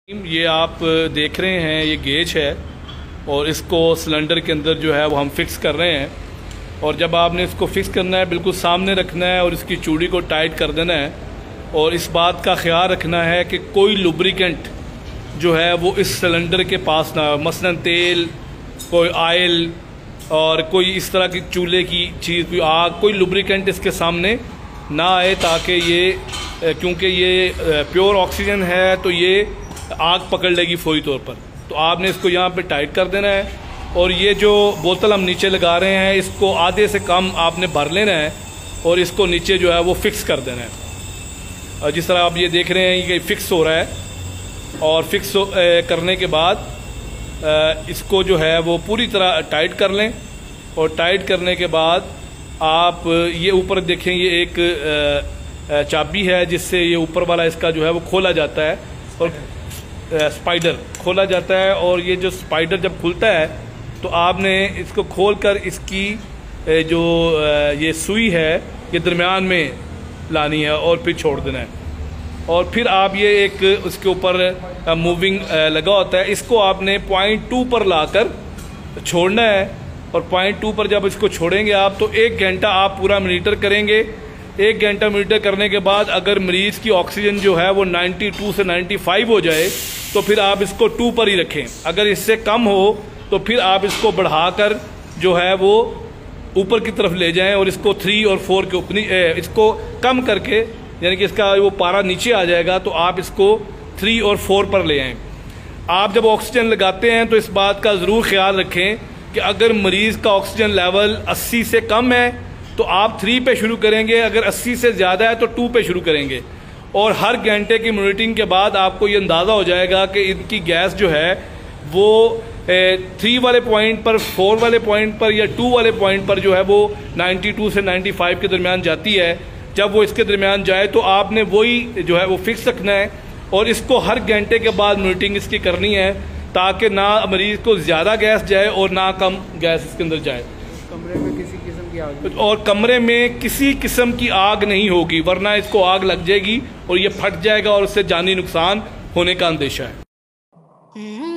ये आप देख रहे हैं, ये गेज है और इसको सिलेंडर के अंदर जो है वो हम फिक्स कर रहे हैं। और जब आपने इसको फिक्स करना है बिल्कुल सामने रखना है और इसकी चूड़ी को टाइट कर देना है। और इस बात का ख्याल रखना है कि कोई लुब्रिकेंट जो है वो इस सिलेंडर के पास ना, मसलन तेल, कोई ऑयल और कोई इस तरह की चूल्हे की चीज़, कोई आग, कोई लुब्रिकेंट इसके सामने ना आए, ताकि ये क्योंकि ये प्योर ऑक्सीजन है तो ये आग पकड़ लेगी फौरी तौर पर। तो आपने इसको यहाँ पे टाइट कर देना है। और ये जो बोतल हम नीचे लगा रहे हैं इसको आधे से कम आपने भर लेना है और इसको नीचे जो है वो फिक्स कर देना है। और जिस तरह आप ये देख रहे हैं ये फिक्स हो रहा है। और फिक्स करने के बाद इसको जो है वो पूरी तरह टाइट कर लें। और टाइट करने के बाद आप ये ऊपर देखें, ये एक चाबी है जिससे ये ऊपर वाला इसका जो है वो खोला जाता है और स्पाइडर खोला जाता है। और ये जो स्पाइडर जब खुलता है तो आपने इसको खोलकर इसकी जो ये सुई है ये दरमियान में लानी है और फिर छोड़ देना है। और फिर आप ये एक उसके ऊपर मूविंग लगा होता है, इसको आपने पॉइंट 2 पर लाकर छोड़ना है। और पॉइंट 2 पर जब इसको छोड़ेंगे आप तो 1 घंटा आप पूरा मॉनिटर करेंगे। 1 घंटा मॉनिटर करने के बाद अगर मरीज़ की ऑक्सीजन जो है वो 92 से 95 हो जाए तो फिर आप इसको 2 पर ही रखें। अगर इससे कम हो तो फिर आप इसको बढ़ाकर जो है वो ऊपर की तरफ ले जाएं और इसको 3 और 4 के ऊपर इसको कम करके, यानी कि इसका वो पारा नीचे आ जाएगा तो आप इसको 3 और 4 पर ले आएँ। आप जब ऑक्सीजन लगाते हैं तो इस बात का ज़रूर ख्याल रखें कि अगर मरीज़ का ऑक्सीजन लेवल 80 से कम है तो आप 3 पे शुरू करेंगे, अगर 80 से ज़्यादा है तो 2 पे शुरू करेंगे। और हर घंटे की मॉनिटरिंग के बाद आपको ये अंदाज़ा हो जाएगा कि इनकी गैस जो है वो 3 वाले पॉइंट पर, 4 वाले पॉइंट पर या 2 वाले पॉइंट पर जो है वो 92 से 95 के दरमियान जाती है। जब वो इसके दरमियान जाए तो आपने वही जो है वो फिक्स रखना है और इसको हर घंटे के बाद मॉनिटरिंग इसकी करनी है ताकि ना मरीज़ को ज़्यादा गैस जाए और ना कम गैस इसके अंदर जाए। कमरे में किसी किस्म की आग, और कमरे में किसी किस्म की आग नहीं होगी, वरना इसको आग लग जाएगी और ये फट जाएगा और उससे जानी नुकसान होने का अंदेशा है।